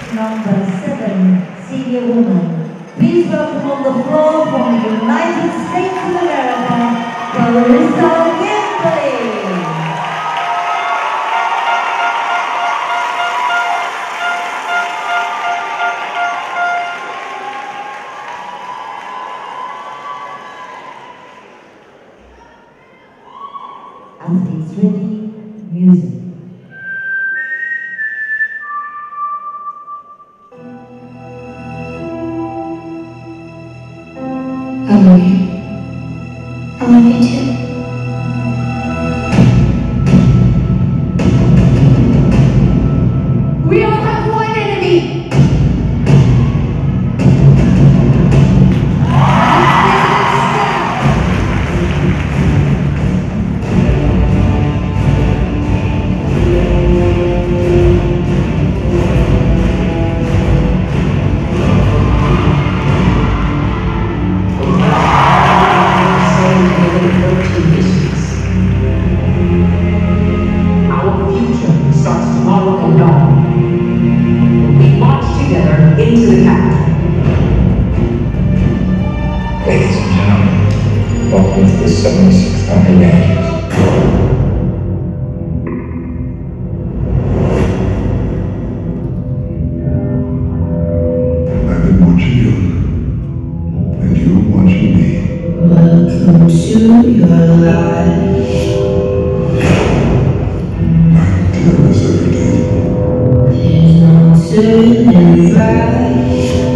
number 7, senior woman. Please welcome on the floor from the United States of America, Clarissa Gambley. Athletes ready, music. I love you. I love you too. We all have one enemy. Ladies and gentlemen, welcome to the 76th Hunger Games. I've been watching you, and you're watching me. Welcome to your life. I tell us everything. There's no turning back.